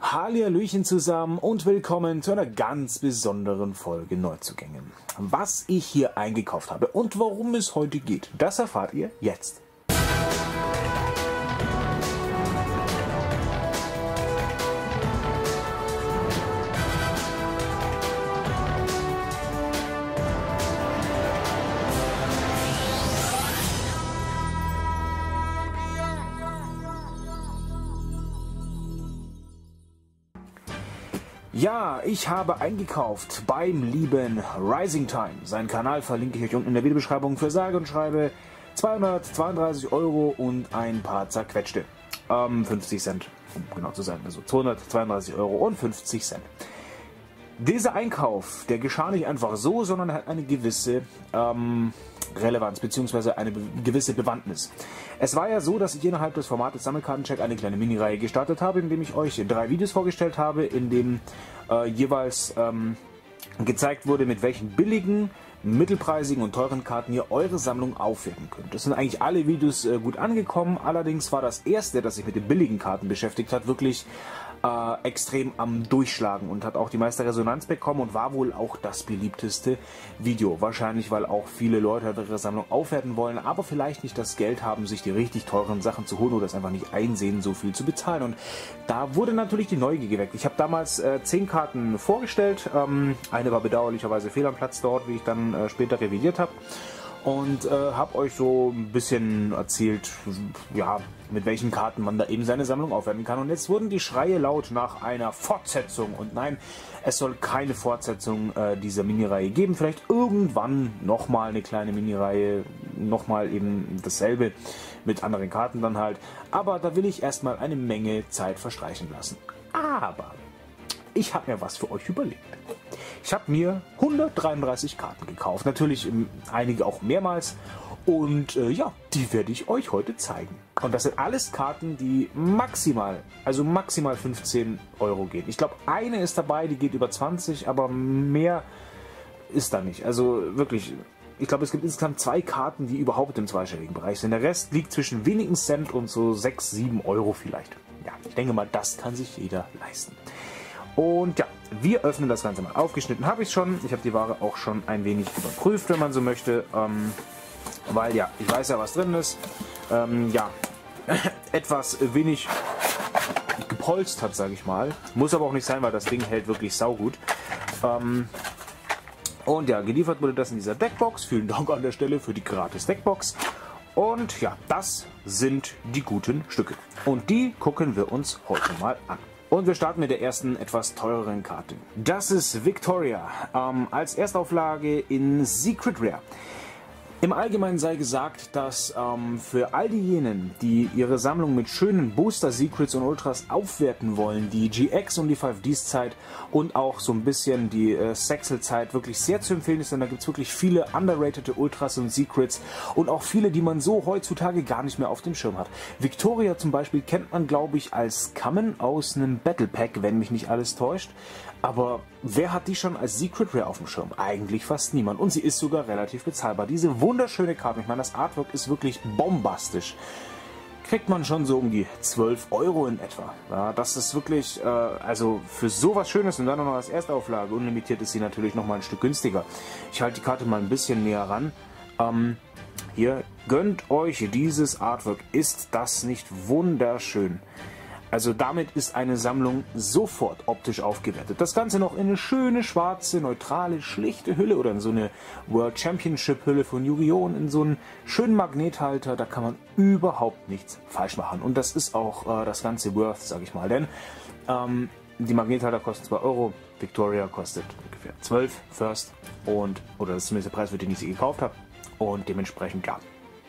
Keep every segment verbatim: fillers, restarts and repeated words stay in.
Hallihallöchen zusammen und willkommen zu einer ganz besonderen Folge Neuzugängen. Was ich hier eingekauft habe und worum es heute geht, das erfahrt ihr jetzt. Ja, ich habe eingekauft beim lieben Rising Time. Seinen Kanal verlinke ich euch unten in der Videobeschreibung für sage und schreibe zweihundertzweiunddreißig Euro und ein paar zerquetschte. Ähm, fünfzig Cent, um genau zu sein. Also zweihundertzweiunddreißig Euro und fünfzig Cent. Dieser Einkauf, der geschah nicht einfach so, sondern hat eine gewisse ähm, Relevanz bzw. eine be gewisse Bewandtnis. Es war ja so, dass ich innerhalb des Formates Sammelkartencheck eine kleine Mini-Reihe gestartet habe, in dem ich euch drei Videos vorgestellt habe, in dem äh, jeweils ähm, gezeigt wurde, mit welchen billigen, mittelpreisigen und teuren Karten ihr eure Sammlung aufwerten könnt. Das sind eigentlich alle Videos äh, gut angekommen, allerdings war das erste, das sich mit den billigen Karten beschäftigt hat, wirklich äh, extrem am Durchschlagen und hat auch die meiste Resonanz bekommen und war wohl auch das beliebteste Video. Wahrscheinlich, weil auch viele Leute ihre Sammlung aufwerten wollen, aber vielleicht nicht das Geld haben, sich die richtig teuren Sachen zu holen oder es einfach nicht einsehen, so viel zu bezahlen. Und da wurde natürlich die Neugier geweckt. Ich habe damals äh, zehn Karten vorgestellt. Ähm, eine war bedauerlicherweise fehl am Platz dort, wie ich dann äh, später revidiert habe. Und äh, habe euch so ein bisschen erzählt, ja, mit welchen Karten man da eben seine Sammlung aufwerten kann. Und jetzt wurden die Schreie laut nach einer Fortsetzung. Und nein, es soll keine Fortsetzung äh, dieser Mini-Reihe geben. Vielleicht irgendwann nochmal eine kleine Mini-Reihe, nochmal eben dasselbe mit anderen Karten dann halt. Aber da will ich erstmal eine Menge Zeit verstreichen lassen. Aber ich habe mir was für euch überlegt. Ich habe mir hundertdreiunddreißig Karten gekauft, natürlich einige auch mehrmals und äh, ja, die werde ich euch heute zeigen. Und das sind alles Karten, die maximal, also maximal fünfzehn Euro gehen. Ich glaube, eine ist dabei, die geht über zwanzig, aber mehr ist da nicht. Also wirklich, ich glaube, es gibt insgesamt zwei Karten, die überhaupt im zweistelligen Bereich sind. Der Rest liegt zwischen wenigen Cent und so sechs, sieben Euro vielleicht. Ja, ich denke mal, das kann sich jeder leisten. Und ja, wir öffnen das Ganze mal. Aufgeschnitten habe ich es schon. Ich habe die Ware auch schon ein wenig überprüft, wenn man so möchte. Ähm, weil ja, ich weiß ja, was drin ist. Ähm, ja, etwas wenig gepolst hat, sage ich mal. Muss aber auch nicht sein, weil das Ding hält wirklich saugut. Ähm, und ja, geliefert wurde das in dieser Deckbox. Vielen Dank an der Stelle für die gratis Deckbox. Und ja, das sind die guten Stücke. Und die gucken wir uns heute mal an. Und wir starten mit der ersten, etwas teureren Karte. Das ist Victoria, ähm, als Erstauflage in Secret Rare. Im Allgemeinen sei gesagt, dass ähm, für all diejenigen, die ihre Sammlung mit schönen Booster, Secrets und Ultras aufwerten wollen, die G X und die fünf Ds Zeit und auch so ein bisschen die äh, Sexel Zeit wirklich sehr zu empfehlen ist, denn da gibt es wirklich viele underratede Ultras und Secrets und auch viele, die man so heutzutage gar nicht mehr auf dem Schirm hat. Victoria zum Beispiel kennt man, glaube ich, als Common aus einem Battle Pack, wenn mich nicht alles täuscht. Aber wer hat die schon als Secret Rare auf dem Schirm? Eigentlich fast niemand. Und sie ist sogar relativ bezahlbar. Diese wunderschöne Karte, ich meine, das Artwork ist wirklich bombastisch. Kriegt man schon so um die zwölf Euro in etwa. Ja, das ist wirklich, äh, also für sowas Schönes und dann noch als Erstauflage. Unlimitiert ist sie natürlich noch mal ein Stück günstiger. Ich halte die Karte mal ein bisschen näher ran. Ähm, hier, gönnt euch dieses Artwork. Ist das nicht wunderschön? Also damit ist eine Sammlung sofort optisch aufgewertet. Das Ganze noch in eine schöne, schwarze, neutrale, schlichte Hülle oder in so eine World Championship Hülle von Yu-Gi-Oh! In so einen schönen Magnethalter, da kann man überhaupt nichts falsch machen. Und das ist auch äh, das Ganze worth, sag ich mal. Denn ähm, die Magnethalter kosten zwei Euro, Victoria kostet ungefähr zwölf First und, oder das ist zumindest der Preis, für den ich sie gekauft habe. Und dementsprechend, ja.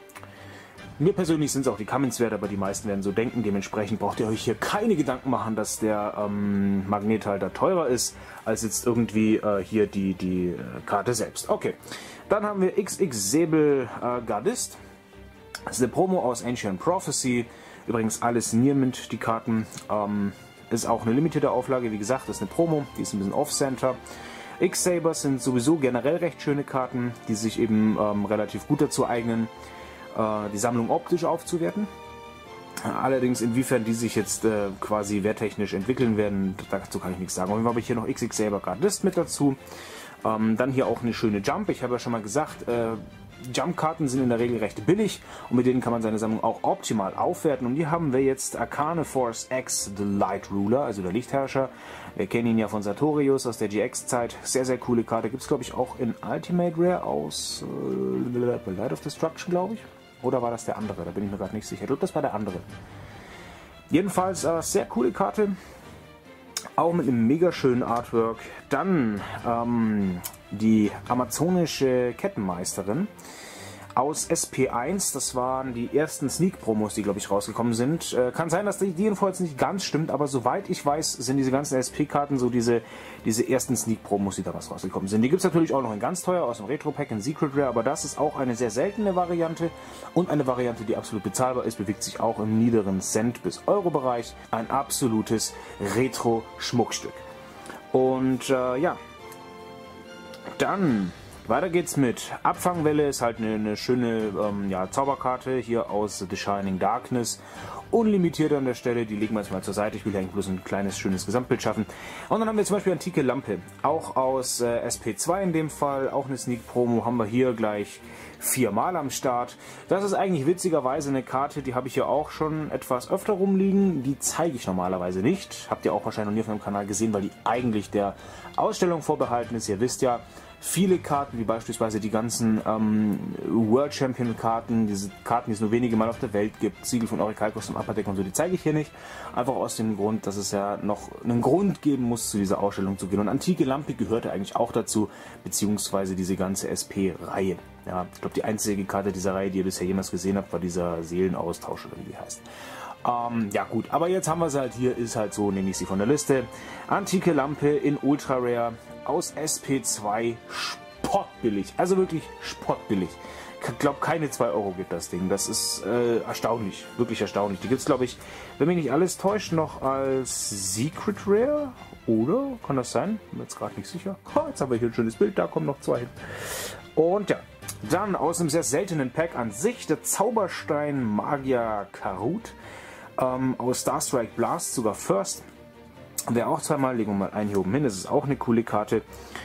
Mir persönlich sind es auch die Commons wert, aber die meisten werden so denken. Dementsprechend braucht ihr euch hier keine Gedanken machen, dass der ähm, Magnethalter teurer ist, als jetzt irgendwie äh, hier die, die äh, Karte selbst. Okay, dann haben wir X X Säbel äh, Gardist. Das ist eine Promo aus Ancient Prophecy. Übrigens alles Nearmint, die Karten. Ähm, ist auch eine limitierte Auflage, wie gesagt, das ist eine Promo, die ist ein bisschen off-center. X-Sabers sind sowieso generell recht schöne Karten, die sich eben ähm, relativ gut dazu eignen, die Sammlung optisch aufzuwerten. Allerdings, inwiefern die sich jetzt äh, quasi werttechnisch entwickeln werden, dazu kann ich nichts sagen. Auf jeden Fall habe ich hier noch X X Saber Card List mit dazu. Ähm, dann hier auch eine schöne Jump. Ich habe ja schon mal gesagt, äh, Jump-Karten sind in der Regel recht billig und mit denen kann man seine Sammlung auch optimal aufwerten. Und hier haben wir jetzt Arcane Force X, The Light Ruler, also der Lichtherrscher. Wir kennen ihn ja von Sartorius aus der G X-Zeit. Sehr, sehr coole Karte. Gibt es, glaube ich, auch in Ultimate Rare aus äh, Light of Destruction, glaube ich. Oder war das der andere? Da bin ich mir gerade nicht sicher. Ich glaube, das war der andere. Jedenfalls äh, sehr coole Karte. Auch mit einem mega schönen Artwork. Dann ähm, die amazonische Kettenmeisterin aus S P eins. Das waren die ersten Sneak-Promos, die, glaube ich, rausgekommen sind. Äh, kann sein, dass die, die Info jetzt nicht ganz stimmt, aber soweit ich weiß, sind diese ganzen S P-Karten so diese, diese ersten Sneak-Promos, die damals rausgekommen sind. Die gibt es natürlich auch noch in ganz teuer aus dem Retro-Pack in Secret Rare, aber das ist auch eine sehr seltene Variante und eine Variante, die absolut bezahlbar ist, bewegt sich auch im niederen Cent- bis Euro-Bereich. Ein absolutes Retro-Schmuckstück. Und äh, ja, dann weiter geht's mit Abfangwelle, ist halt eine, eine schöne ähm, ja, Zauberkarte hier aus The Shining Darkness. Unlimitiert an der Stelle, die legen wir jetzt mal zur Seite. Ich will eigentlich bloß ein kleines, schönes Gesamtbild schaffen. Und dann haben wir zum Beispiel Antike Lampe, auch aus äh, S P zwei in dem Fall, auch eine Sneak Promo, haben wir hier gleich viermal am Start. Das ist eigentlich witzigerweise eine Karte, die habe ich hier auch schon etwas öfter rumliegen. Die zeige ich normalerweise nicht. Habt ihr auch wahrscheinlich noch nie auf meinem Kanal gesehen, weil die eigentlich der Ausstellung vorbehalten ist. Ihr wisst ja, viele Karten, wie beispielsweise die ganzen ähm, World Champion Karten, diese Karten, die es nur wenige Mal auf der Welt gibt, Siegel von Orikalkos im Upper Deck und so, die zeige ich hier nicht. Einfach aus dem Grund, dass es ja noch einen Grund geben muss, zu dieser Ausstellung zu gehen. Und Antike Lampe gehörte eigentlich auch dazu, beziehungsweise diese ganze S P-Reihe. Ja, ich glaube, die einzige Karte dieser Reihe, die ihr bisher jemals gesehen habt, war dieser Seelenaustausch oder wie die heißt. Ähm, ja gut, aber jetzt haben wir sie halt hier, ist halt so, nehme ich sie von der Liste. Antike Lampe in Ultra Rare aus S P zwei, spottbillig, also wirklich spottbillig. Ich glaube, keine zwei Euro gibt das Ding, das ist äh, erstaunlich, wirklich erstaunlich. Die gibt es, glaube ich, wenn mich nicht alles täuscht, noch als Secret Rare, oder? Kann das sein? Bin mir jetzt gerade nicht sicher. Oh, jetzt haben wir hier ein schönes Bild, da kommen noch zwei hin. Und ja, dann aus einem sehr seltenen Pack an sich, der Zauberstein Magier Karut. Ähm, aus Starstrike Blast, sogar First. Wäre auch zweimal, legen wir mal einen hier oben hin, das ist auch eine coole Karte.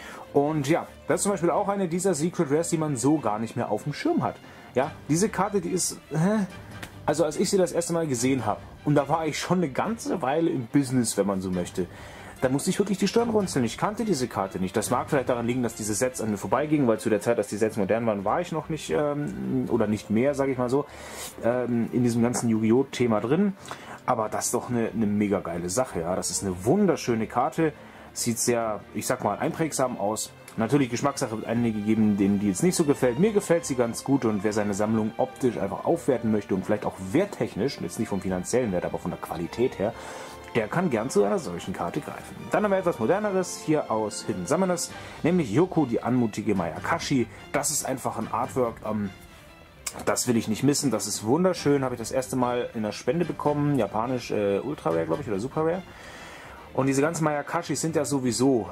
Und ja, das ist zum Beispiel auch eine dieser Secret Rares, die man so gar nicht mehr auf dem Schirm hat. Ja, diese Karte, die ist, äh, also als ich sie das erste Mal gesehen habe, und da war ich schon eine ganze Weile im Business, wenn man so möchte, da musste ich wirklich die Stirn runzeln. Ich kannte diese Karte nicht. Das mag vielleicht daran liegen, dass diese Sets an mir vorbeigingen, weil zu der Zeit, als die Sets modern waren, war ich noch nicht, ähm, oder nicht mehr, sage ich mal so, ähm, in diesem ganzen Yu-Gi-Oh! Thema drin. Aber das ist doch eine, eine mega geile Sache. Ja, das ist eine wunderschöne Karte. Sieht sehr, ich sag mal, einprägsam aus. Natürlich, Geschmackssache wird einige geben, denen die jetzt nicht so gefällt. Mir gefällt sie ganz gut und wer seine Sammlung optisch einfach aufwerten möchte und vielleicht auch werttechnisch, jetzt nicht vom finanziellen Wert, aber von der Qualität her, der kann gern zu einer solchen Karte greifen. Dann haben wir etwas Moderneres hier aus Hidden Summoners, nämlich Yoko, die anmutige Mayakashi. Das ist einfach ein Artwork, ähm, das will ich nicht missen, das ist wunderschön. Habe ich das erste Mal in der Spende bekommen, japanisch äh, Ultra Rare, glaube ich, oder Super Rare. Und diese ganzen Mayakashis sind ja sowieso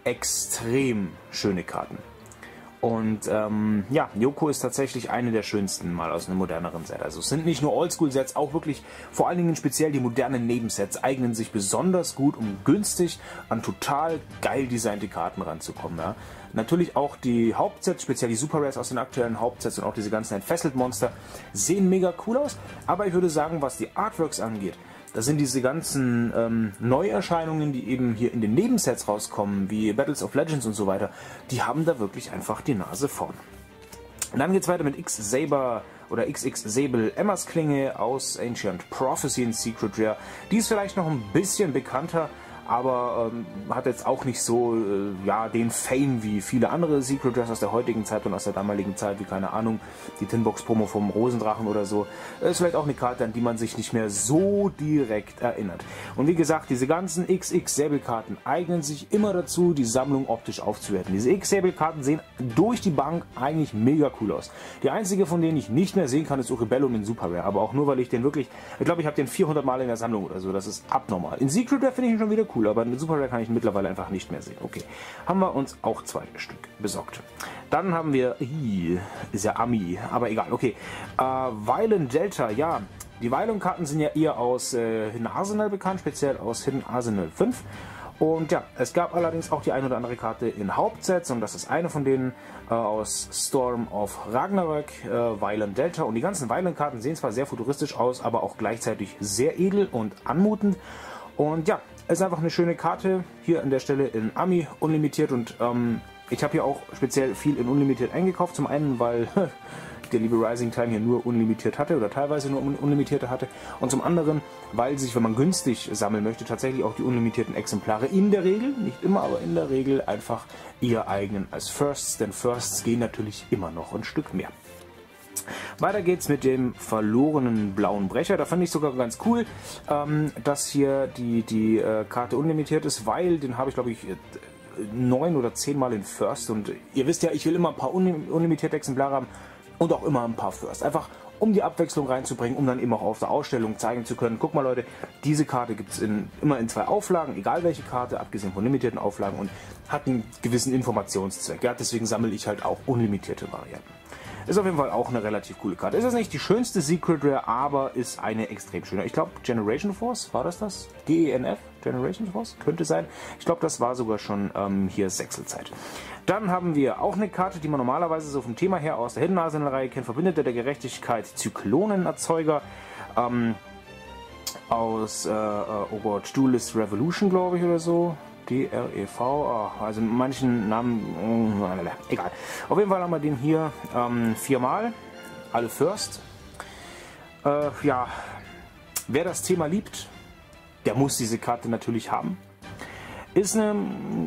extrem schöne Karten. Und ähm, ja, Yoko ist tatsächlich eine der schönsten mal aus einem moderneren Set. Also es sind nicht nur Oldschool-Sets, auch wirklich vor allen Dingen speziell die modernen Nebensets eignen sich besonders gut, um günstig an total geil designte Karten ranzukommen. Ja. Natürlich auch die Hauptsets, speziell die Super Rares aus den aktuellen Hauptsets und auch diese ganzen Entfesselt Monster sehen mega cool aus. Aber ich würde sagen, was die Artworks angeht, das sind diese ganzen ähm, Neuerscheinungen, die eben hier in den Nebensets rauskommen, wie Battles of Legends und so weiter, die haben da wirklich einfach die Nase vorn. Und dann geht's weiter mit X-Saber oder X X Säbel Emmas Klinge aus Ancient Prophecy in Secret Rare. Die ist vielleicht noch ein bisschen bekannter, aber ähm, hat jetzt auch nicht so äh, ja, den Fame wie viele andere Secret Rares aus der heutigen Zeit und aus der damaligen Zeit, wie keine Ahnung, die Tinbox-Promo vom Rosendrachen oder so. Ist vielleicht auch eine Karte, an die man sich nicht mehr so direkt erinnert. Und wie gesagt, diese ganzen X X Säbelkarten eignen sich immer dazu, die Sammlung optisch aufzuwerten. Diese X Säbelkarten sehen durch die Bank eigentlich mega cool aus. Die einzige, von denen ich nicht mehr sehen kann, ist Urebellum in Super Rare, aber auch nur, weil ich den wirklich, ich glaube, ich habe den vierhundert Mal in der Sammlung oder so, das ist abnormal. In Secret Rare finde ich ihn schon wieder cool. Cool, aber in Super Rare kann ich mittlerweile einfach nicht mehr sehen. Okay, haben wir uns auch zwei Stück besorgt. Dann haben wir, hi, ist ja Ami, aber egal, okay. Äh, Violent Delta, ja, die Vylon-Karten sind ja eher aus äh, Hidden Arsenal bekannt, speziell aus Hidden Arsenal fünf. Und ja, es gab allerdings auch die ein oder andere Karte in Hauptsets und das ist eine von denen äh, aus Storm of Ragnarök, äh, Vylon Delta. Und die ganzen Vylon-Karten sehen zwar sehr futuristisch aus, aber auch gleichzeitig sehr edel und anmutend. Und ja, es ist einfach eine schöne Karte, hier an der Stelle in Ami, unlimitiert. Und ähm, ich habe hier auch speziell viel in unlimitiert eingekauft. Zum einen, weil der liebe Rising Time hier nur unlimitiert hatte oder teilweise nur un unlimitierte hatte. Und zum anderen, weil sich, wenn man günstig sammeln möchte, tatsächlich auch die unlimitierten Exemplare in der Regel, nicht immer, aber in der Regel einfach eher eignen als Firsts. Denn Firsts gehen natürlich immer noch ein Stück mehr. Weiter geht's mit dem verlorenen blauen Brecher. Da fand ich sogar ganz cool, ähm, dass hier die, die äh, Karte unlimitiert ist, weil den habe ich, glaube ich, neun oder zehn Mal in First. Und ihr wisst ja, ich will immer ein paar un unlimitierte Exemplare haben. Und auch immer ein paar First. Einfach um die Abwechslung reinzubringen, um dann eben auch auf der Ausstellung zeigen zu können. Guck mal Leute, diese Karte gibt es in, immer in zwei Auflagen, egal welche Karte, abgesehen von limitierten Auflagen und hat einen gewissen Informationszweck. Ja, deswegen sammle ich halt auch unlimitierte Varianten. Ist auf jeden Fall auch eine relativ coole Karte. Ist das nicht die schönste Secret Rare, aber ist eine extrem schöne. Ich glaube Generation Force, war das das? G E N F? Generation Force? Könnte sein. Ich glaube, das war sogar schon ähm, hier Sechselzeit. Dann haben wir auch eine Karte, die man normalerweise so vom Thema her aus der Hidden Arsenal Reihe kennt. Verbündeter der Gerechtigkeit, Zyklonenerzeuger. Ähm, aus, äh, oh Gott, Duelist Revolution, glaube ich, oder so. D R E V, oh, also in manchen Namen, äh, egal. Auf jeden Fall haben wir den hier ähm, viermal, alle First. Äh, ja, wer das Thema liebt, der muss diese Karte natürlich haben. Ist eine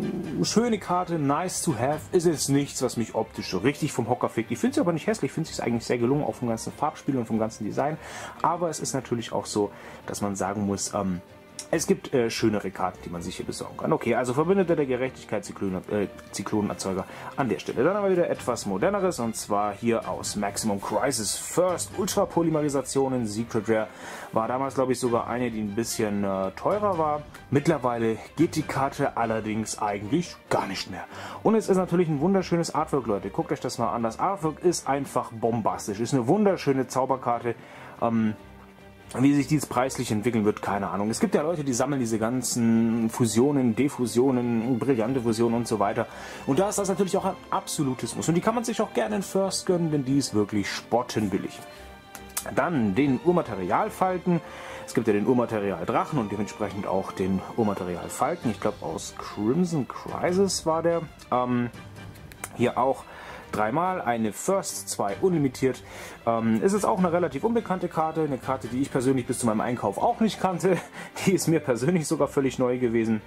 schöne Karte, nice to have. Ist jetzt nichts, was mich optisch so richtig vom Hocker fegt. Ich finde sie aber nicht hässlich, ich finde es eigentlich sehr gelungen, auch vom ganzen Farbspiel und vom ganzen Design. Aber es ist natürlich auch so, dass man sagen muss, ähm, es gibt äh, schönere Karten, die man sich hier besorgen kann. Okay, also Verbündeter der Gerechtigkeit, Zyklon, äh, Zyklonenerzeuger an der Stelle. Dann haben wir wieder etwas moderneres und zwar hier aus Maximum Crisis First Ultra Polymerisationen. Secret Rare war damals, glaube ich, sogar eine, die ein bisschen äh, teurer war. Mittlerweile geht die Karte allerdings eigentlich gar nicht mehr. Und es ist natürlich ein wunderschönes Artwork, Leute. Guckt euch das mal an. Das Artwork ist einfach bombastisch. Ist eine wunderschöne Zauberkarte. Ähm, Wie sich dies preislich entwickeln wird, keine Ahnung. Es gibt ja Leute, die sammeln diese ganzen Fusionen, Defusionen, brillante Fusionen und so weiter. Und da ist das natürlich auch ein absolutes Muss. Und die kann man sich auch gerne in First gönnen, denn die ist wirklich spottenbillig. Dann den Urmaterial-Falken. Es gibt ja den Urmaterial-Drachen und dementsprechend auch den Urmaterial-Falken. Ich glaube aus Crimson Crisis war der. Ähm, hier auch dreimal, eine First, zwei unlimitiert. Ähm, ist jetzt auch eine relativ unbekannte Karte, eine Karte, die ich persönlich bis zu meinem Einkauf auch nicht kannte. Die ist mir persönlich sogar völlig neu gewesen.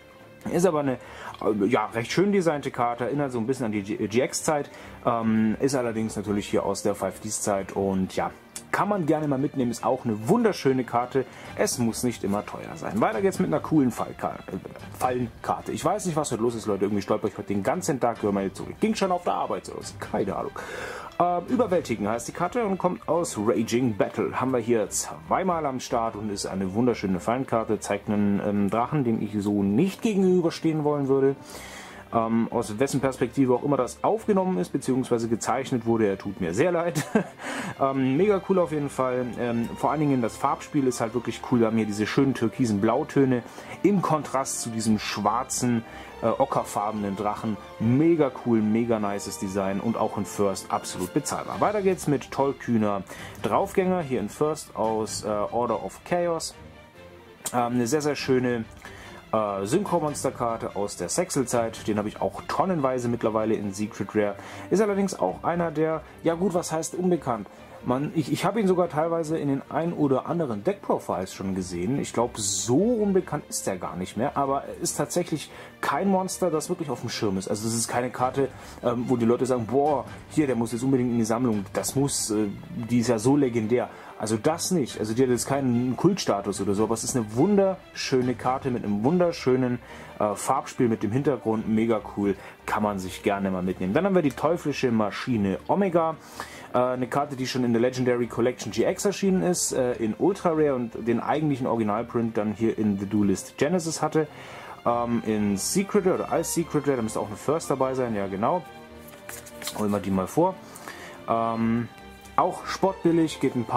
Ist aber eine äh, ja, recht schön designte Karte, erinnert so ein bisschen an die G X-Zeit, ähm, ist allerdings natürlich hier aus der fünf Ds-Zeit und ja, kann man gerne mal mitnehmen, ist auch eine wunderschöne Karte. Es muss nicht immer teuer sein. Weiter geht's mit einer coolen Fallkarte. Fallenkarte. Ich weiß nicht, was heute los ist, Leute. Irgendwie stolper ich heute den ganzen Tag über meine zurück. Ging schon auf der Arbeit so. Keine Ahnung. Ähm, überwältigen heißt die Karte und kommt aus Raging Battle. Haben wir hier zweimal am Start und ist eine wunderschöne Fallenkarte. Zeigt einen ähm, Drachen, dem ich so nicht gegenüberstehen wollen würde. Ähm, aus wessen Perspektive auch immer das aufgenommen ist, beziehungsweise gezeichnet wurde, er tut mir sehr leid. ähm, mega cool auf jeden Fall. Ähm, vor allen Dingen das Farbspiel ist halt wirklich cool. Wir haben hier diese schönen türkisen Blautöne im Kontrast zu diesem schwarzen, äh, ockerfarbenen Drachen. Mega cool, mega nices Design und auch in First absolut bezahlbar. Weiter geht's mit tollkühner Draufgänger, hier in First aus äh, Order of Chaos. Ähm, eine sehr, sehr schöne Äh, Synchro-Monster-Karte aus der Sechselzeit, den habe ich auch tonnenweise mittlerweile in Secret Rare. Ist allerdings auch einer der, ja gut, was heißt unbekannt? Man, ich ich habe ihn sogar teilweise in den ein oder anderen Deck-Profiles schon gesehen. Ich glaube, so unbekannt ist er gar nicht mehr, aber er ist tatsächlich kein Monster, das wirklich auf dem Schirm ist. Also es ist keine Karte, ähm, wo die Leute sagen, boah, hier, der muss jetzt unbedingt in die Sammlung. Das muss, äh, die ist ja so legendär. Also das nicht. Also die hat jetzt keinen Kultstatus oder so, aber es ist eine wunderschöne Karte mit einem wunderschönen äh, Farbspiel mit dem Hintergrund. Mega cool. Kann man sich gerne mal mitnehmen. Dann haben wir die teuflische Maschine Omega. Äh, eine Karte, die schon in der Legendary Collection G X erschienen ist, äh, in Ultra Rare und den eigentlichen Originalprint dann hier in The Duelist Genesis hatte. Ähm, in Secret Rare oder als Secret Rare, da müsste auch eine First dabei sein, ja genau. Holen wir die mal vor. Ähm, Auch sportbillig, geht ein paar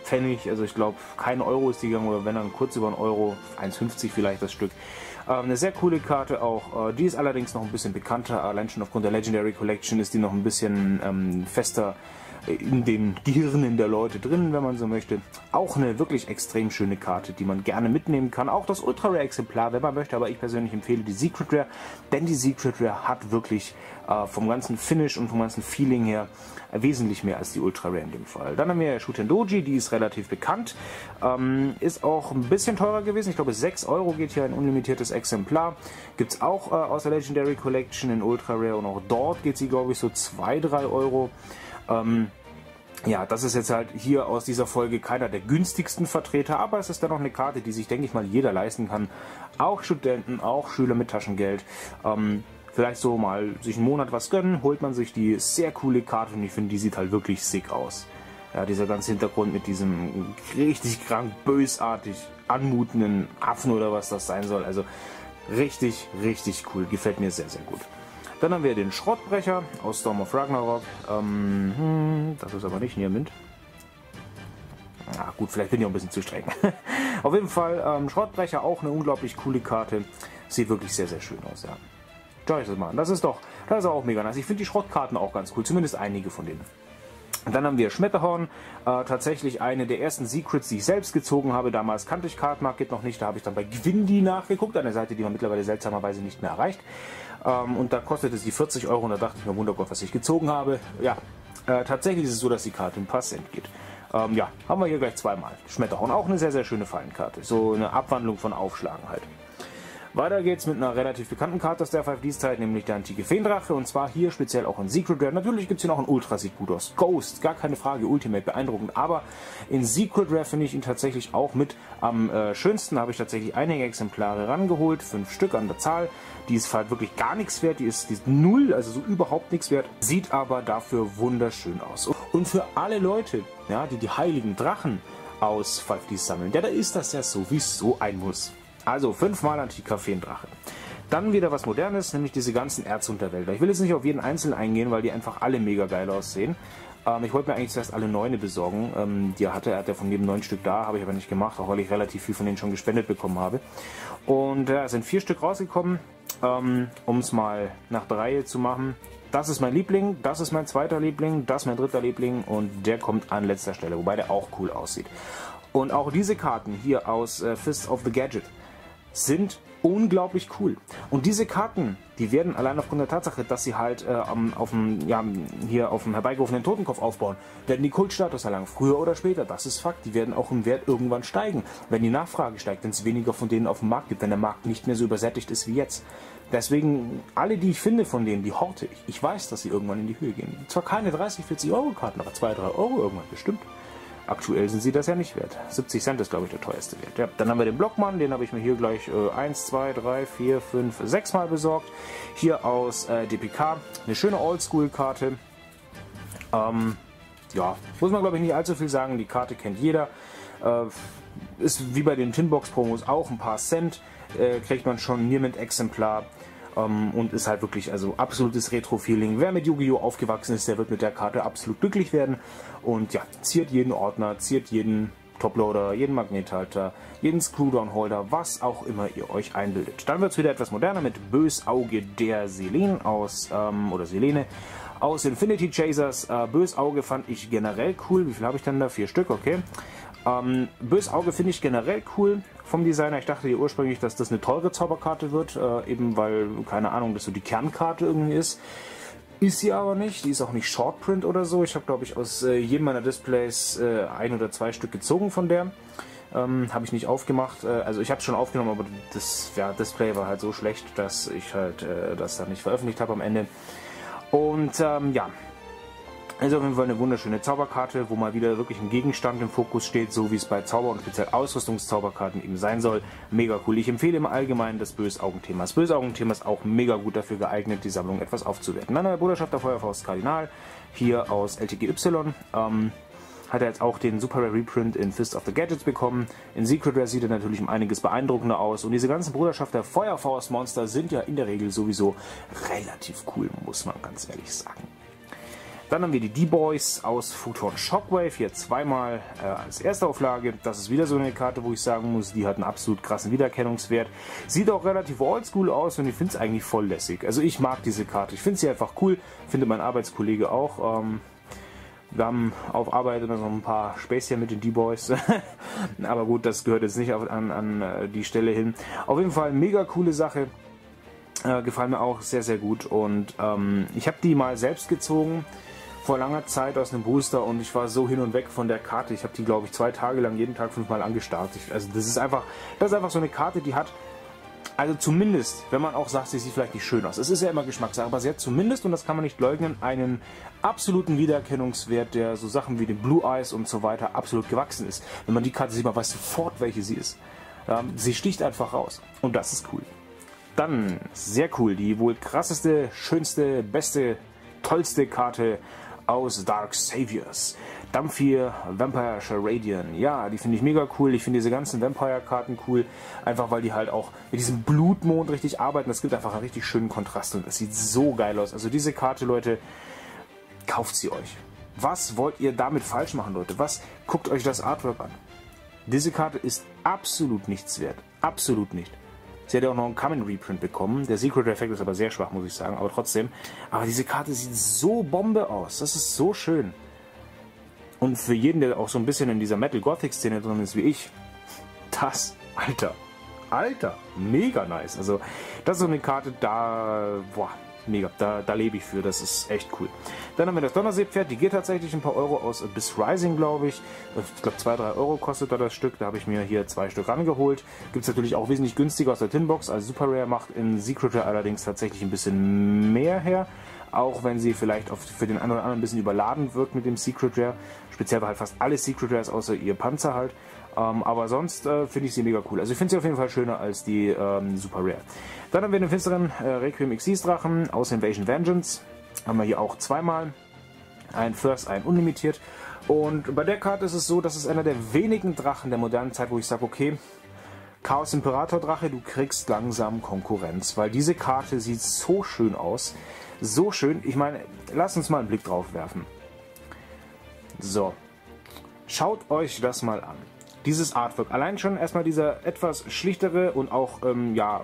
Pfennig, also ich glaube kein Euro ist die gegangen, oder wenn dann kurz über einen Euro, eins fünfzig vielleicht das Stück. Ähm, eine sehr coole Karte auch, äh, die ist allerdings noch ein bisschen bekannter, allein schon aufgrund der Legendary Collection ist die noch ein bisschen ähm, fester in den Gehirnen der Leute drin, wenn man so möchte. Auch eine wirklich extrem schöne Karte, die man gerne mitnehmen kann. Auch das Ultra Rare Exemplar, wenn man möchte, aber ich persönlich empfehle die Secret Rare, denn die Secret Rare hat wirklich äh, vom ganzen Finish und vom ganzen Feeling her äh, wesentlich mehr als die Ultra Rare in dem Fall. Dann haben wir Shutendoji, die ist relativ bekannt, ähm, ist auch ein bisschen teurer gewesen. Ich glaube sechs Euro geht hier ein unlimitiertes Exemplar. Gibt es auch äh, aus der Legendary Collection in Ultra Rare und auch dort geht sie, glaube ich, so zwei, drei Euro. Ähm, ja, das ist jetzt halt hier aus dieser Folge keiner der günstigsten Vertreter, aber es ist dennoch eine Karte, die sich, denke ich mal, jeder leisten kann. Auch Studenten, auch Schüler mit Taschengeld. Ähm, vielleicht so mal sich einen Monat was gönnen, holt man sich die sehr coole Karte und ich finde, die sieht halt wirklich sick aus. Ja, dieser ganze Hintergrund mit diesem richtig krank, bösartig anmutenden Affen oder was das sein soll. Also richtig, richtig cool. Gefällt mir sehr, sehr gut. Dann haben wir den Schrottbrecher aus Storm of Ragnarok. Ähm, das ist aber nicht Niermint. Ah, gut, vielleicht bin ich auch ein bisschen zu streng. Auf jeden Fall, ähm, Schrottbrecher, auch eine unglaublich coole Karte. Sieht wirklich sehr, sehr schön aus, ja. Schau ich das mal an. Das ist doch, das ist auch mega nice. Ich finde die Schrottkarten auch ganz cool, zumindest einige von denen. Und dann haben wir Schmetterhorn, äh, tatsächlich eine der ersten Secrets, die ich selbst gezogen habe. Damals kannte ich Card Market noch nicht, da habe ich dann bei Gwindi nachgeguckt, eine Seite, die man mittlerweile seltsamerweise nicht mehr erreicht. Ähm, und da kostete sie vierzig Euro und da dachte ich mir, Wundergott, was ich gezogen habe. Ja, äh, tatsächlich ist es so, dass die Karte ein paar Cent geht. Ähm, ja, haben wir hier gleich zweimal. Schmetterhorn, auch eine sehr, sehr schöne Fallenkarte. So eine Abwandlung von Aufschlagen halt. Weiter geht's mit einer relativ bekannten Karte aus der fünf Ds-Zeit, nämlich der antike Feendrache. Und zwar hier speziell auch in Secret Rare. Natürlich gibt es hier noch einen Ultra, sieht gut aus. Ghost, gar keine Frage, Ultimate, beeindruckend. Aber in Secret Rare finde ich ihn tatsächlich auch mit am äh, schönsten. Da habe ich tatsächlich einige Exemplare rangeholt, fünf Stück an der Zahl. Die ist halt wirklich gar nichts wert, die ist, die ist null, also so überhaupt nichts wert. Sieht aber dafür wunderschön aus. Und für alle Leute, ja, die die heiligen Drachen aus fünf Ds sammeln, ja, da ist das ja sowieso ein Muss. Also fünfmal antiker Feendrache. Dann wieder was Modernes, nämlich diese ganzen Erzunterwälder. Ich will jetzt nicht auf jeden einzelnen eingehen, weil die einfach alle mega geil aussehen. Ähm, ich wollte mir eigentlich zuerst alle neune besorgen. Ähm, die hatte er, hat er von jedem neun Stück da, habe ich aber nicht gemacht, auch weil ich relativ viel von denen schon gespendet bekommen habe. Und ja, es sind vier Stück rausgekommen, ähm, um es mal nach der Reihe zu machen. Das ist mein Liebling, das ist mein zweiter Liebling, das ist mein dritter Liebling und der kommt an letzter Stelle, wobei der auch cool aussieht. Und auch diese Karten hier aus äh, Fists of the Gadget sind unglaublich cool. Und diese Karten, die werden allein aufgrund der Tatsache, dass sie halt äh, auf dem, ja, hier auf dem herbeigerufenen Totenkopf aufbauen, werden die Kultstatus erlangen. Früher oder später, das ist Fakt. Die werden auch im Wert irgendwann steigen. Wenn die Nachfrage steigt, wenn es weniger von denen auf dem Markt gibt, wenn der Markt nicht mehr so übersättigt ist wie jetzt. Deswegen, alle, die ich finde von denen, die horte ich. Ich weiß, dass sie irgendwann in die Höhe gehen. Zwar keine dreißig, vierzig Euro Karten, aber zwei, drei Euro irgendwann bestimmt. Aktuell sind sie das ja nicht wert. siebzig Cent ist, glaube ich, der teuerste Wert. Ja, dann haben wir den Blockmann, den habe ich mir hier gleich äh, eins, zwei, drei, vier, fünf, sechs Mal besorgt. Hier aus äh, D P K. Eine schöne Oldschool-Karte. Ähm, ja, muss man, glaube ich, nicht allzu viel sagen. Die Karte kennt jeder. Äh, ist wie bei den Tinbox-Promos auch ein paar Cent. Äh, kriegt man schon hier mit Exemplar. Um, und ist halt wirklich also absolutes Retro-Feeling. Wer mit Yu-Gi-Oh! Aufgewachsen ist, der wird mit der Karte absolut glücklich werden. Und ja, ziert jeden Ordner, ziert jeden Toploader, jeden Magnethalter, jeden Screwdown-Holder, was auch immer ihr euch einbildet. Dann wird es wieder etwas moderner mit Bösauge der Selene aus, ähm, oder Selene aus Infinity Chasers. Äh, Bösauge fand ich generell cool. Wie viel habe ich denn da? Vier Stück, okay. Ähm, Bösauge finde ich generell cool vom Designer. Ich dachte hier ursprünglich, dass das eine teure Zauberkarte wird, äh, eben weil, keine Ahnung, das so die Kernkarte irgendwie ist. Ist sie aber nicht. Die ist auch nicht Shortprint oder so. Ich habe, glaube ich, aus äh, jedem meiner Displays äh, ein oder zwei Stück gezogen von der. Ähm, habe ich nicht aufgemacht. Äh, also ich habe es schon aufgenommen, aber das ja, Display war halt so schlecht, dass ich halt äh, das dann nicht veröffentlicht habe am Ende. Und ähm, ja, also auf jeden Fall eine wunderschöne Zauberkarte, wo mal wieder wirklich ein Gegenstand im Fokus steht, so wie es bei Zauber- und speziell Ausrüstungszauberkarten eben sein soll. Mega cool. Ich empfehle im Allgemeinen das Bösaugenthema. Das Bösaugenthema ist auch mega gut dafür geeignet, die Sammlung etwas aufzuwerten. Dann der Bruderschaft der Feuerfaust Kardinal, hier aus L T G Y. Ähm, hat er jetzt auch den Super Rare Reprint in Fist of the Gadgets bekommen. In Secret Rare sieht er natürlich um einiges beeindruckender aus. Und diese ganzen Bruderschaft der Feuerfaust-Monster sind ja in der Regel sowieso relativ cool, muss man ganz ehrlich sagen. Dann haben wir die D-Boys aus Photon Shockwave, hier zweimal äh, als Erstauflage. Das ist wieder so eine Karte, wo ich sagen muss, die hat einen absolut krassen Wiedererkennungswert. Sieht auch relativ oldschool aus und ich finde es eigentlich voll lässig. Also ich mag diese Karte, ich finde sie einfach cool, finde mein Arbeitskollege auch. Ähm, wir haben auf Arbeit immer so ein paar Späßchen mit den D-Boys, aber gut, das gehört jetzt nicht auf, an, an die Stelle hin. Auf jeden Fall mega coole Sache, äh, gefallen mir auch sehr, sehr gut und ähm, ich habe die mal selbst gezogen. Vor langer Zeit aus einem Booster und ich war so hin und weg von der Karte. Ich habe die, glaube ich, zwei Tage lang jeden Tag fünfmal angestarrt. Ich, also das ist einfach, das ist einfach so eine Karte, die hat, also zumindest, wenn man auch sagt, sie sieht vielleicht nicht schön aus. Es ist ja immer Geschmackssache, aber sie hat zumindest, und das kann man nicht leugnen, einen absoluten Wiedererkennungswert, der so Sachen wie den Blue Eyes und so weiter absolut gewachsen ist. Wenn man die Karte sieht, man weiß sofort, welche sie ist. Ähm, sie sticht einfach raus und das ist cool. Dann, sehr cool, die wohl krasseste, schönste, beste, tollste Karte aus Dark Saviors. Damphir Vampire Charadian. Ja, die finde ich mega cool. Ich finde diese ganzen Vampire-Karten cool. Einfach weil die halt auch mit diesem Blutmond richtig arbeiten. Das gibt einfach einen richtig schönen Kontrast und es sieht so geil aus. Also diese Karte, Leute, kauft sie euch. Was wollt ihr damit falsch machen, Leute? Was? Guckt euch das Artwork an. Diese Karte ist absolut nichts wert. Absolut nicht. Sie hat ja auch noch einen Common Reprint bekommen. Der Secret Effekt ist aber sehr schwach, muss ich sagen. Aber trotzdem. Aber diese Karte sieht so Bombe aus. Das ist so schön. Und für jeden, der auch so ein bisschen in dieser Metal Gothic Szene drin ist wie ich, das, Alter, Alter, mega nice. Also das ist so eine Karte, da, boah, mega, da, da lebe ich für. Das ist echt cool. Dann haben wir das Donnerseepferd. Die geht tatsächlich ein paar Euro aus Abyss Rising, glaube ich. Ich glaube zwei, drei Euro kostet da das Stück. Da habe ich mir hier zwei Stück rangeholt. Gibt es natürlich auch wesentlich günstiger aus der Tinbox. Also Super Rare macht in Secret Rare allerdings tatsächlich ein bisschen mehr her. Auch wenn sie vielleicht auf, für den einen oder anderen ein bisschen überladen wirkt mit dem Secret Rare. Speziell weil halt fast alle Secret Rares außer ihr Panzer halt. Ähm, aber sonst äh, finde ich sie mega cool. Also ich finde sie auf jeden Fall schöner als die ähm, Super Rare. Dann haben wir den finsteren äh, Requiem Xyz Drachen aus Invasion Vengeance. Haben wir hier auch zweimal. Ein First, ein unlimitiert. Und bei der Karte ist es so, dass es einer der wenigen Drachen der modernen Zeit, wo ich sage, okay, Chaos Imperator Drache, du kriegst langsam Konkurrenz. Weil diese Karte sieht so schön aus. So schön. Ich meine, lasst uns mal einen Blick drauf werfen. So. Schaut euch das mal an. Dieses Artwork. Allein schon erstmal dieser etwas schlichtere und auch, ähm, ja,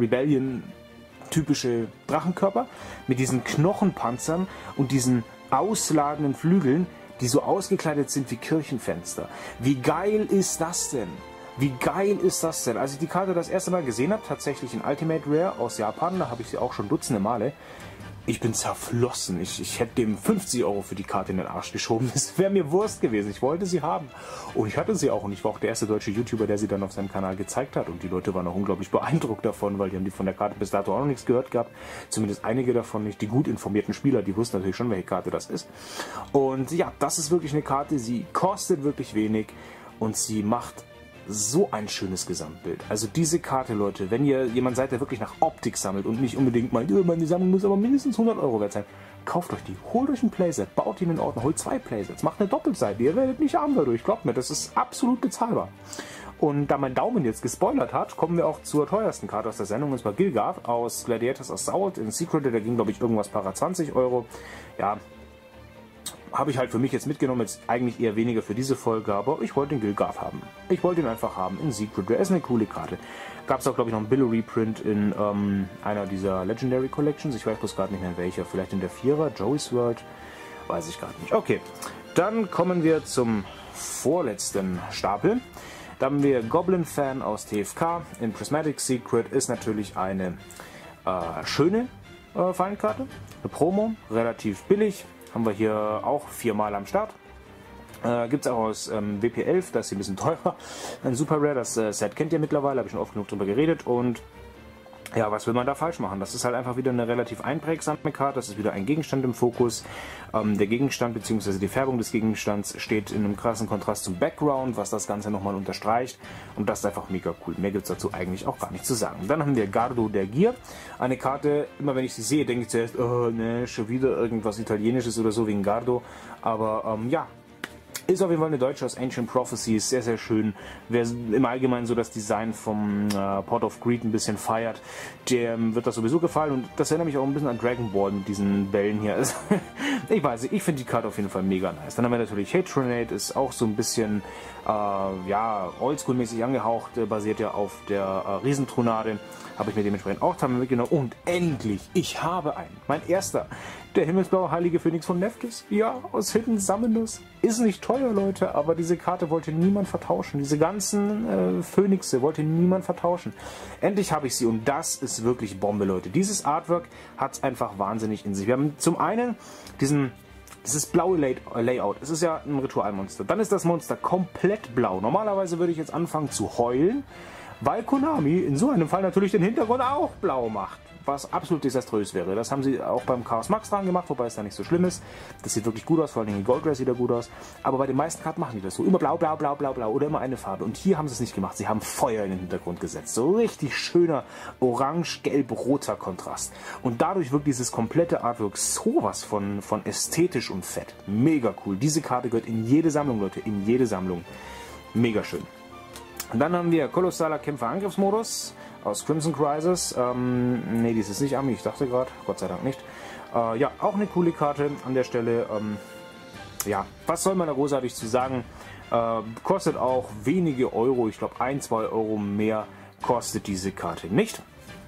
Rebellion-typische Drachenkörper mit diesen Knochenpanzern und diesen ausladenden Flügeln, die so ausgekleidet sind wie Kirchenfenster. Wie geil ist das denn? Wie geil ist das denn? Als ich die Karte das erste Mal gesehen habe, tatsächlich in Ultimate Rare aus Japan, da habe ich sie auch schon dutzende Male, ich bin zerflossen. Ich, ich hätte dem fünfzig Euro für die Karte in den Arsch geschoben. Das wäre mir Wurst gewesen. Ich wollte sie haben. Und ich hatte sie auch. Und ich war auch der erste deutsche YouTuber, der sie dann auf seinem Kanal gezeigt hat. Und die Leute waren auch unglaublich beeindruckt davon, weil die haben die von der Karte bis dato auch noch nichts gehört gehabt. Zumindest einige davon nicht. Die gut informierten Spieler, die wussten natürlich schon, welche Karte das ist. Und ja, das ist wirklich eine Karte. Sie kostet wirklich wenig. Und sie macht so ein schönes Gesamtbild. Also diese Karte, Leute, wenn ihr jemand seid, der wirklich nach Optik sammelt und nicht unbedingt meint, meine Sammlung muss aber mindestens hundert Euro wert sein, kauft euch die, holt euch ein Playset, baut ihn in Ordnung, holt zwei Playsets, macht eine Doppelseite, ihr werdet nicht arm dadurch, glaubt mir, das ist absolut bezahlbar. Und da mein Daumen jetzt gespoilert hat, kommen wir auch zur teuersten Karte aus der Sendung, und zwar Gilgath aus Gladiators Assault in Secret, der ging, glaube ich, irgendwas para zwanzig Euro. Ja, habe ich halt für mich jetzt mitgenommen, jetzt eigentlich eher weniger für diese Folge, aber ich wollte den Gilgath haben. Ich wollte ihn einfach haben in Secret. Der ist eine coole Karte. Gab es auch, glaube ich, noch einen Billo-Reprint in ähm, einer dieser Legendary Collections. Ich weiß bloß gerade nicht mehr in welcher. Vielleicht in der Vierer, Joey's World. Weiß ich gerade nicht. Okay, dann kommen wir zum vorletzten Stapel. Da haben wir Goblin Fan aus T F K. In Prismatic Secret ist natürlich eine äh, schöne äh, Feinkarte. Eine Promo, relativ billig. Haben wir hier auch viermal am Start. Äh, Gibt es auch aus ähm, W P elf, das ist hier ein bisschen teurer. Ein Super Rare, das äh, Set kennt ihr mittlerweile, habe ich schon oft genug drüber geredet. Und ja, was will man da falsch machen? Das ist halt einfach wieder eine relativ einprägsame Karte. Das ist wieder ein Gegenstand im Fokus. Ähm, der Gegenstand bzw. die Färbung des Gegenstands steht in einem krassen Kontrast zum Background, was das Ganze nochmal unterstreicht. Und das ist einfach mega cool. Mehr gibt es dazu eigentlich auch gar nicht zu sagen. Dann haben wir Gardo der Gier. Eine Karte, immer wenn ich sie sehe, denke ich zuerst, oh ne, schon wieder irgendwas Italienisches oder so wegen Gardo. Aber ähm, ja, Ist auf jeden Fall eine deutsche aus Ancient Prophecy, ist sehr, sehr schön. Wer im Allgemeinen so das Design vom äh, Pot of Greed ein bisschen feiert, dem wird das sowieso gefallen. Und das erinnert mich auch ein bisschen an Dragon Ball mit diesen Bällen hier. Also, ich weiß nicht, ich finde die Karte auf jeden Fall mega nice. Dann haben wir natürlich Hatronade, ist auch so ein bisschen äh, ja, oldschool-mäßig angehaucht, äh, basiert ja auf der äh, Riesentronade. Habe ich mir dementsprechend auch Teile mitgenommen. Und endlich, ich habe einen. Mein erster. Der himmelsblaue heilige Phönix von Nephthys. Ja, aus Hidden Summoners. Ist nicht teuer, Leute, aber diese Karte wollte niemand vertauschen. Diese ganzen äh, Phönixe wollte niemand vertauschen. Endlich habe ich sie und das ist wirklich Bombe, Leute. Dieses Artwork hat es einfach wahnsinnig in sich. Wir haben zum einen diesen... Dieses blaue Layout, es ist ja ein Ritualmonster. Dann ist das Monster komplett blau. Normalerweise würde ich jetzt anfangen zu heulen, weil Konami in so einem Fall natürlich den Hintergrund auch blau macht. Was absolut desaströs wäre. Das haben sie auch beim Chaos Max dran gemacht, wobei es da nicht so schlimm ist. Das sieht wirklich gut aus, vor allem in Gold Race sieht er gut aus. Aber bei den meisten Karten machen die das so. Immer blau, blau, blau, blau, blau oder immer eine Farbe. Und hier haben sie es nicht gemacht. Sie haben Feuer in den Hintergrund gesetzt. So richtig schöner orange-gelb-roter Kontrast. Und dadurch wirkt dieses komplette Artwork sowas von, von ästhetisch und fett. Mega cool. Diese Karte gehört in jede Sammlung, Leute. In jede Sammlung. Mega schön. Und dann haben wir kolossaler Kämpfer-Angriffsmodus aus Crimson Crisis. Ähm, ne, dies ist nicht Ami, ich dachte gerade, Gott sei Dank nicht. Äh, ja, auch eine coole Karte an der Stelle. Ähm, ja, was soll man da großartig zu sagen? Äh, kostet auch wenige Euro, ich glaube ein, zwei Euro mehr kostet diese Karte nicht.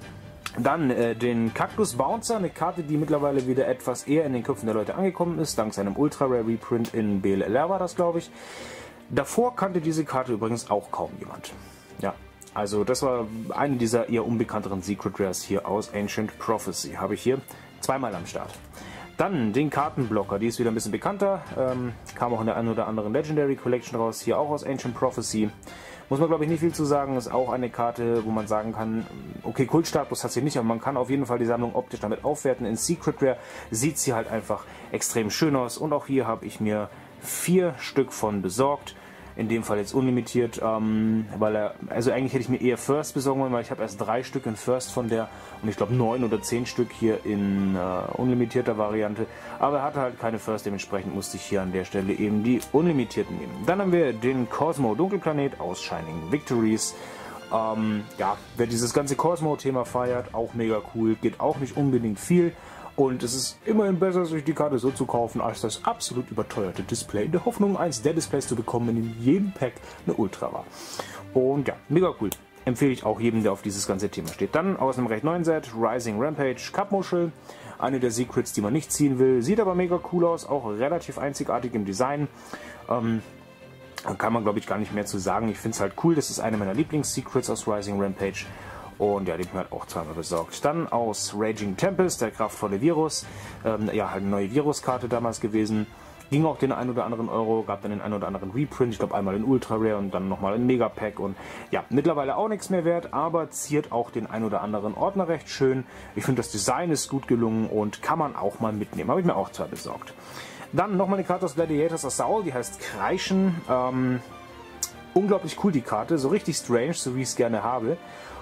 Dann äh, den Cactus Bouncer, eine Karte, die mittlerweile wieder etwas eher in den Köpfen der Leute angekommen ist, dank seinem Ultra Rare Reprint in B L L R war das, glaube ich. Davor kannte diese Karte übrigens auch kaum jemand. Ja. Also das war eine dieser eher unbekannteren Secret Rares hier aus Ancient Prophecy. Habe ich hier zweimal am Start. Dann den Kartenblocker, die ist wieder ein bisschen bekannter. Ähm, kam auch in der einen oder anderen Legendary Collection raus, hier auch aus Ancient Prophecy. Muss man glaube ich nicht viel zu sagen, ist auch eine Karte, wo man sagen kann, okay, Kultstatus hat sie nicht, aber man kann auf jeden Fall die Sammlung optisch damit aufwerten. In Secret Rare sieht sie halt einfach extrem schön aus und auch hier habe ich mir vier Stück von besorgt. In dem Fall jetzt unlimitiert, ähm, weil er, also eigentlich hätte ich mir eher First besorgen wollen, weil ich habe erst drei Stück in First von der und ich glaube neun oder zehn Stück hier in äh, unlimitierter Variante, aber er hatte halt keine First, dementsprechend musste ich hier an der Stelle eben die unlimitierten nehmen. Dann haben wir den Cosmo Dunkelplanet aus Shining Victories. Ähm, ja, wer dieses ganze Cosmo-Thema feiert, auch mega cool, geht auch nicht unbedingt viel. Und es ist immerhin besser, sich die Karte so zu kaufen, als das absolut überteuerte Display, in der Hoffnung, eins der Displays zu bekommen, in jedem Pack eine Ultra war. Und ja, mega cool. Empfehle ich auch jedem, der auf dieses ganze Thema steht. Dann aus einem recht neuen Set, Rising Rampage Cup-Muschel. Eine der Secrets, die man nicht ziehen will. Sieht aber mega cool aus, auch relativ einzigartig im Design. Ähm, da kann man, glaube ich, gar nicht mehr zu sagen. Ich finde es halt cool, das ist eine meiner Lieblings-Secrets aus Rising Rampage. Und ja, den habe ich halt auch zweimal besorgt. Dann aus Raging Tempest, der kraftvolle Virus. Ähm, ja, halt eine neue Viruskarte damals gewesen. Ging auch den ein oder anderen Euro, gab dann den ein oder anderen Reprint. Ich glaube einmal in Ultra Rare und dann nochmal in Megapack. Und ja, mittlerweile auch nichts mehr wert, aber ziert auch den ein oder anderen Ordner recht schön. Ich finde, das Design ist gut gelungen und kann man auch mal mitnehmen. Habe ich mir auch zwei besorgt. Dann nochmal eine Karte aus Gladiators Assault, die heißt Kreischen. Ähm, unglaublich cool die Karte, so richtig strange, so wie ich es gerne habe.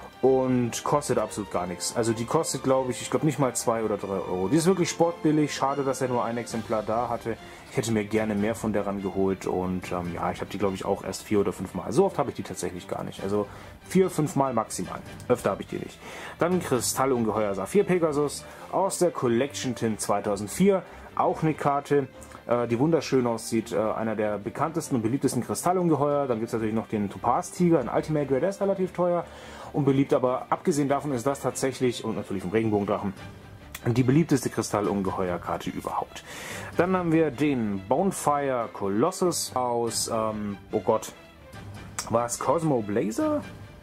Und kostet absolut gar nichts. Also die kostet, glaube ich, ich glaube nicht mal zwei oder drei Euro. Die ist wirklich sportbillig. Schade, dass er nur ein Exemplar da hatte. Ich hätte mir gerne mehr von der rangeholt. Und ähm, ja, ich habe die, glaube ich, auch erst vier oder fünf Mal. So oft habe ich die tatsächlich gar nicht. Also vier, fünf Mal maximal. Öfter habe ich die nicht. Dann Kristallungeheuer Saphir Pegasus aus der Collection Tin zweitausendvier. Auch eine Karte, äh, die wunderschön aussieht. Äh, einer der bekanntesten und beliebtesten Kristallungeheuer. Dann gibt es natürlich noch den Topaz-Tiger, ein Ultimate Rare, der ist relativ teuer. Unbeliebt, aber abgesehen davon ist das tatsächlich, und natürlich vom Regenbogendrachen, die beliebteste Kristallungeheuer-Karte überhaupt. Dann haben wir den Bonefire Colossus aus, ähm, oh Gott, war es Cosmo Blazer?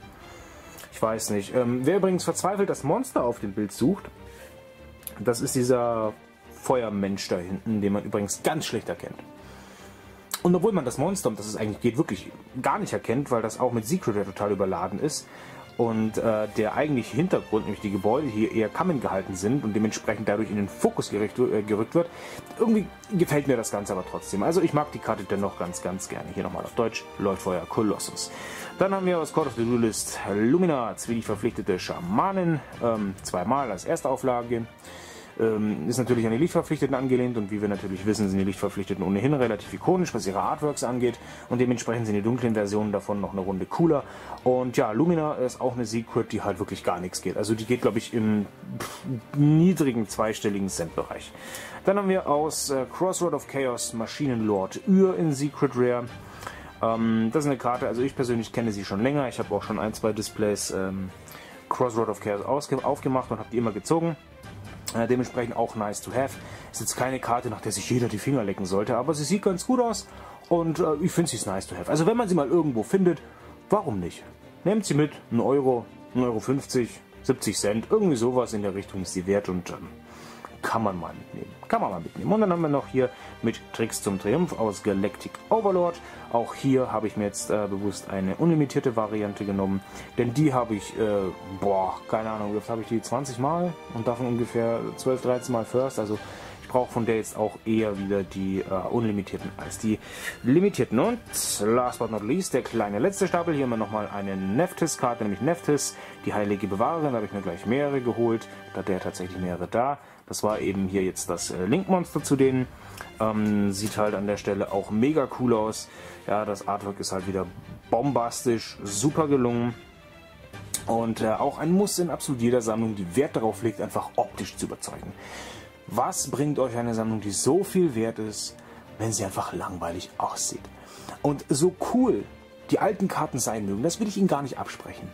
Ich weiß nicht. Ähm, wer übrigens verzweifelt das Monster auf dem Bild sucht, das ist dieser Feuermensch da hinten, den man übrigens ganz schlecht erkennt. Und obwohl man das Monster, um das es eigentlich geht, wirklich gar nicht erkennt, weil das auch mit Secret Rare total überladen ist, und äh, der eigentliche Hintergrund, nämlich die Gebäude hier eher kammend gehalten sind und dementsprechend dadurch in den Fokus gerückt, äh, gerückt wird. Irgendwie gefällt mir das Ganze aber trotzdem. Also ich mag die Karte dennoch ganz, ganz gerne. Hier nochmal auf Deutsch, Leuchtfeuer Colossus. Dann haben wir aus Court of the Duelist Lumina, wie die verpflichtete Schamanin, ähm, zweimal als Erstauflage. Ähm, ist natürlich an die Lichtverpflichteten angelehnt und wie wir natürlich wissen, sind die Lichtverpflichteten ohnehin relativ ikonisch, was ihre Artworks angeht und dementsprechend sind die dunklen Versionen davon noch eine Runde cooler. Und ja, Lumina ist auch eine Secret, die halt wirklich gar nichts geht. Also die geht, glaube ich, im pff, niedrigen zweistelligen Cent-Bereich. Dann haben wir aus äh, Crossroad of Chaos Maschinenlord Ür in Secret Rare. Ähm, das ist eine Karte, also ich persönlich kenne sie schon länger. Ich habe auch schon ein, zwei Displays ähm, Crossroad of Chaos aufgemacht und habe die immer gezogen. Äh, dementsprechend auch nice to have. Ist jetzt keine Karte, nach der sich jeder die Finger lecken sollte, aber sie sieht ganz gut aus und äh, ich finde sie ist nice to have. Also wenn man sie mal irgendwo findet, warum nicht? Nehmt sie mit, ein Euro, ein Euro fünfzig, siebzig Cent, irgendwie sowas in der Richtung ist sie wert und ähm, kann man mal mitnehmen. Kann man mal mitnehmen. Und dann haben wir noch hier mit Tricks zum Triumph aus Galactic Overlord. Auch hier habe ich mir jetzt äh, bewusst eine unlimitierte Variante genommen, denn die habe ich, äh, boah, keine Ahnung, wie oft habe ich die? zwanzig Mal und davon ungefähr zwölf, dreizehn Mal First, also ich brauche von der jetzt auch eher wieder die äh, unlimitierten als die limitierten. Und last but not least, der kleine letzte Stapel, hier haben wir nochmal eine Nephthys-Karte, nämlich Nephthys, die heilige Bewahrerin, da habe ich mir gleich mehrere geholt, da hat der tatsächlich mehrere da. Das war eben hier jetzt das äh, Link-Monster zu denen. Ähm, sieht halt an der Stelle auch mega cool aus. Ja, das Artwork ist halt wieder bombastisch, super gelungen. Und äh, auch ein Muss in absolut jeder Sammlung, die Wert darauf legt, einfach optisch zu überzeugen. Was bringt euch eine Sammlung, die so viel wert ist, wenn sie einfach langweilig aussieht? Und so cool die alten Karten sein mögen, das will ich Ihnen gar nicht absprechen.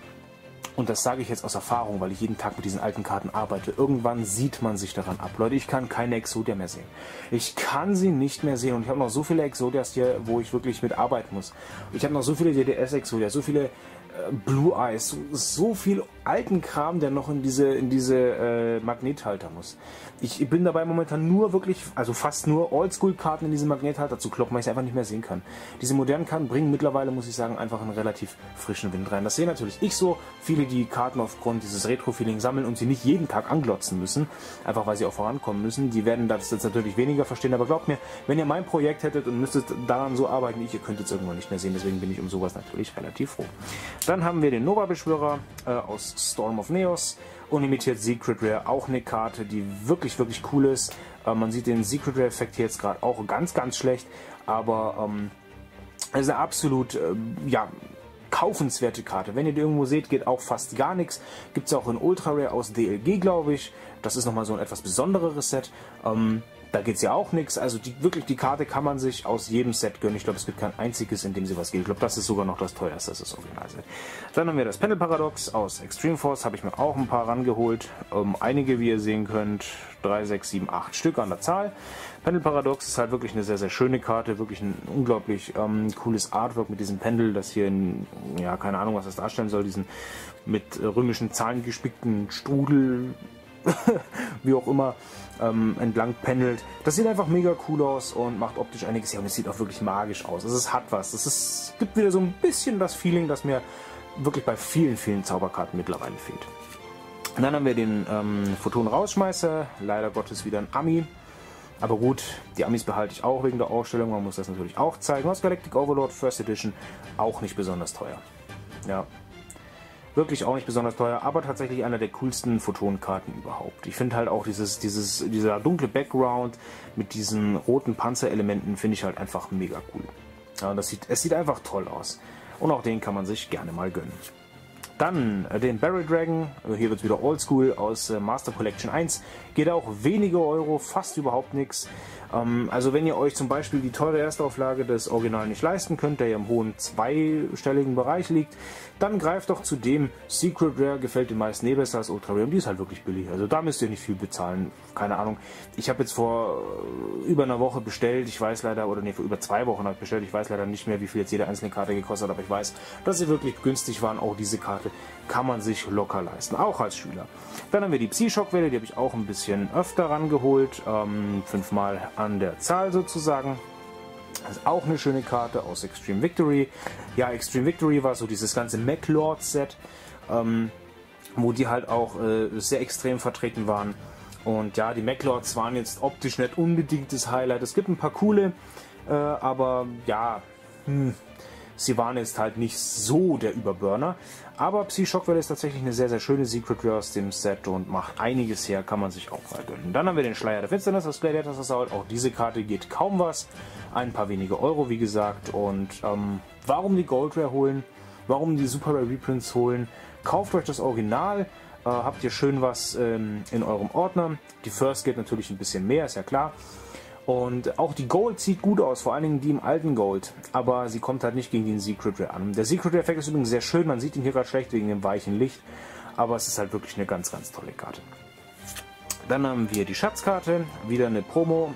Und das sage ich jetzt aus Erfahrung, weil ich jeden Tag mit diesen alten Karten arbeite. Irgendwann sieht man sich daran ab. Leute, ich kann keine Exodia mehr sehen. Ich kann sie nicht mehr sehen. Und ich habe noch so viele Exodias hier, wo ich wirklich mit arbeiten muss. Ich habe noch so viele D D S-Exodias, so viele äh, Blue Eyes, so, so viel alten Kram, der noch in diese, in diese äh, Magnethalter muss. Ich bin dabei momentan nur wirklich, also fast nur Oldschool-Karten in diesen Magnethalter zu kloppen, weil ich es einfach nicht mehr sehen kann. Diese modernen Karten bringen mittlerweile, muss ich sagen, einfach einen relativ frischen Wind rein. Das sehen natürlich ich so. Viele, die Karten aufgrund dieses Retro-Feeling sammeln und sie nicht jeden Tag anglotzen müssen, einfach weil sie auch vorankommen müssen, die werden das jetzt natürlich weniger verstehen. Aber glaubt mir, wenn ihr mein Projekt hättet und müsstet daran so arbeiten wie ich, ihr könntet es irgendwann nicht mehr sehen. Deswegen bin ich um sowas natürlich relativ froh. Dann haben wir den Nova-Beschwörer äh, aus Storm of Neos. Unlimitiert Secret Rare, auch eine Karte, die wirklich, wirklich cool ist. Äh, man sieht den Secret Rare Effekt hier jetzt gerade auch ganz, ganz schlecht, aber ähm, es ist eine absolut, äh, ja, kaufenswerte Karte. Wenn ihr die irgendwo seht, geht auch fast gar nichts. Gibt es auch in Ultra Rare aus D L G, glaube ich. Das ist nochmal so ein etwas besondereres Set. Ähm, Da geht es ja auch nichts. Also die, wirklich die Karte kann man sich aus jedem Set gönnen. Ich glaube, es gibt kein einziges, in dem sie was geht. Ich glaube, das ist sogar noch das teuerste, das ist das Originalset. Dann haben wir das Pendel Paradox aus Extreme Force. Habe ich mir auch ein paar rangeholt. Ähm, einige, wie ihr sehen könnt, drei, sechs, sieben, acht Stück an der Zahl. Pendel Paradox ist halt wirklich eine sehr, sehr schöne Karte. Wirklich ein unglaublich ähm, cooles Artwork mit diesem Pendel, das hier in, ja, keine Ahnung, was das darstellen soll. Diesen mit äh, römischen Zahlen gespickten Strudel, wie auch immer, ähm, entlang pendelt. Das sieht einfach mega cool aus und macht optisch einiges her und es sieht auch wirklich magisch aus. Also es hat was. Es ist, gibt wieder so ein bisschen das Feeling, das mir wirklich bei vielen, vielen Zauberkarten mittlerweile fehlt. Und dann haben wir den ähm, Photon-Rausschmeißer. Leider Gottes wieder ein Ami. Aber gut, die Amis behalte ich auch wegen der Ausstellung. Man muss das natürlich auch zeigen. Aus Galactic Overlord First Edition auch nicht besonders teuer. Ja. Wirklich auch nicht besonders teuer, aber tatsächlich einer der coolsten Photonkarten überhaupt. Ich finde halt auch dieses, dieses, dieser dunkle Background mit diesen roten Panzerelementen finde ich halt einfach mega cool. Ja, das sieht, es sieht einfach toll aus. Und auch den kann man sich gerne mal gönnen. Dann äh, den Barrel Dragon, äh, hier wird es wieder Oldschool aus äh, Master Collection eins. Geht auch wenige Euro, fast überhaupt nichts. Ähm, also wenn ihr euch zum Beispiel die teure Erstauflage des Original nicht leisten könnt, der ja im hohen zweistelligen Bereich liegt, dann greift doch zu dem. Secret Rare gefällt den meisten eh besser als Ultra Rare und die ist halt wirklich billig. Also da müsst ihr nicht viel bezahlen. Keine Ahnung. Ich habe jetzt vor äh, über einer Woche bestellt, ich weiß leider, oder nee, vor über zwei Wochen habe ich bestellt, ich weiß leider nicht mehr, wie viel jetzt jede einzelne Karte gekostet hat, aber ich weiß, dass sie wirklich günstig waren. Auch diese Karte kann man sich locker leisten, auch als Schüler. Dann haben wir die Psy-Shock-Welle, die habe ich auch ein bisschen öfter rangeholt, ähm, fünfmal an der Zahl sozusagen. Das ist auch eine schöne Karte aus Extreme Victory. Ja, Extreme Victory war so dieses ganze Mech-Lord-Set, ähm, wo die halt auch äh, sehr extrem vertreten waren. Und ja, die Mech-Lords waren jetzt optisch nicht unbedingt das Highlight. Es gibt ein paar coole, äh, aber ja, hm, Sivane ist halt nicht so der Überburner, aber Psy-Shockwelle ist tatsächlich eine sehr, sehr schöne Secret Rare aus dem Set und macht einiges her, kann man sich auch mal gönnen. Dann haben wir den Schleier der Finsternis aus Gladiators Assault. Auch diese Karte geht kaum was, ein paar wenige Euro, wie gesagt. Und ähm, warum die Gold Rare holen? Warum die Super Rare Reprints holen? Kauft euch das Original, äh, habt ihr schön was ähm, in eurem Ordner. Die First geht natürlich ein bisschen mehr, ist ja klar. Und auch die Gold sieht gut aus, vor allen Dingen die im alten Gold, aber sie kommt halt nicht gegen den Secret Rare an. Der Secret Rare Effekt ist übrigens sehr schön, man sieht ihn hier gerade schlecht wegen dem weichen Licht, aber es ist halt wirklich eine ganz, ganz tolle Karte. Dann haben wir die Schatzkarte, wieder eine Promo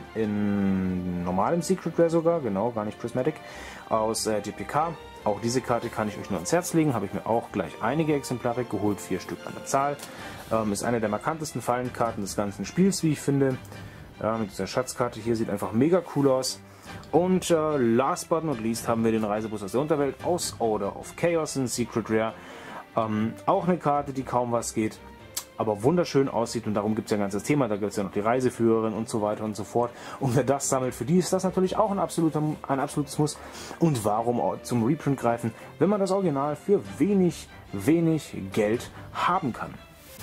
in normalem Secret Rare sogar, genau, gar nicht Prismatic, aus äh, G P K. Auch diese Karte kann ich euch nur ans Herz legen, habe ich mir auch gleich einige Exemplare geholt, vier Stück an der Zahl. Ähm, ist eine der markantesten Fallenkarten des ganzen Spiels, wie ich finde. Ja, mit dieser Schatzkarte hier, sieht einfach mega cool aus. Und äh, last but not least haben wir den Reisebus aus der Unterwelt aus Order of Chaos in Secret Rare. Ähm, auch eine Karte, die kaum was geht, aber wunderschön aussieht, und darum gibt es ja ein ganzes Thema. Da gibt es ja noch die Reiseführerin und so weiter und so fort. Und wer das sammelt, für die ist das natürlich auch ein, absoluter, ein absolutes Muss. Und warum zum Reprint greifen, wenn man das Original für wenig, wenig Geld haben kann?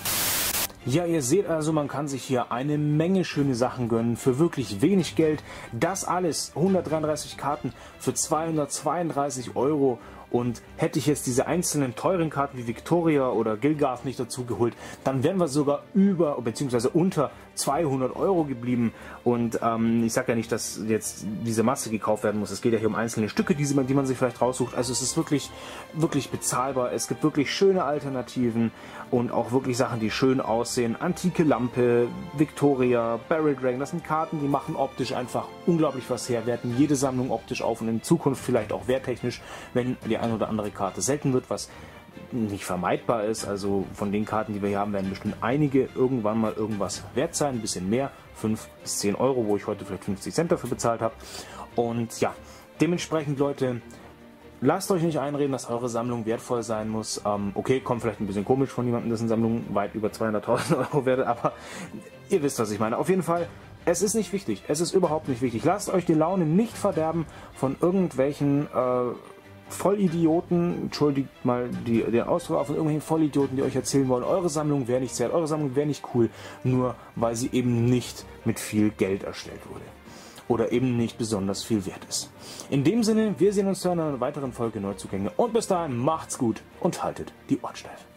Ja, ihr seht also, man kann sich hier eine Menge schöne Sachen gönnen für wirklich wenig Geld. Das alles, hundertdreiunddreißig Karten für zweihundertzweiunddreißig Euro. Und hätte ich jetzt diese einzelnen teuren Karten wie Victoria oder Gilgarth nicht dazu geholt, dann wären wir sogar über bzw. unter zweihundert Euro geblieben. Und ähm, ich sage ja nicht, dass jetzt diese Masse gekauft werden muss. Es geht ja hier um einzelne Stücke, die man, die man sich vielleicht raussucht. Also es ist wirklich, wirklich bezahlbar. Es gibt wirklich schöne Alternativen und auch wirklich Sachen, die schön aussehen. Antike Lampe, Victoria, Barrel Dragon, das sind Karten, die machen optisch einfach unglaublich was her, werten jede Sammlung optisch auf und in Zukunft vielleicht auch werttechnisch, wenn die eine oder andere Karte selten wird, was nicht vermeidbar ist. Also von den Karten, die wir hier haben, werden bestimmt einige irgendwann mal irgendwas wert sein, ein bisschen mehr, fünf bis zehn Euro, wo ich heute vielleicht fünfzig Cent dafür bezahlt habe. Und ja, dementsprechend, Leute, lasst euch nicht einreden, dass eure Sammlung wertvoll sein muss. Ähm, okay, kommt vielleicht ein bisschen komisch von jemandem, dessen Sammlung weit über zweihunderttausend Euro wert, aber ihr wisst, was ich meine. Auf jeden Fall, es ist nicht wichtig. Es ist überhaupt nicht wichtig. Lasst euch die Laune nicht verderben von irgendwelchen äh, Vollidioten, entschuldigt mal die, den Ausdruck, von irgendwelchen Vollidioten, die euch erzählen wollen, eure Sammlung wäre nicht wert, eure Sammlung wäre nicht cool, nur weil sie eben nicht mit viel Geld erstellt wurde. Oder eben nicht besonders viel wert ist. In dem Sinne, wir sehen uns zu einer weiteren Folge Neuzugänge und bis dahin macht's gut und haltet die Ohren steif.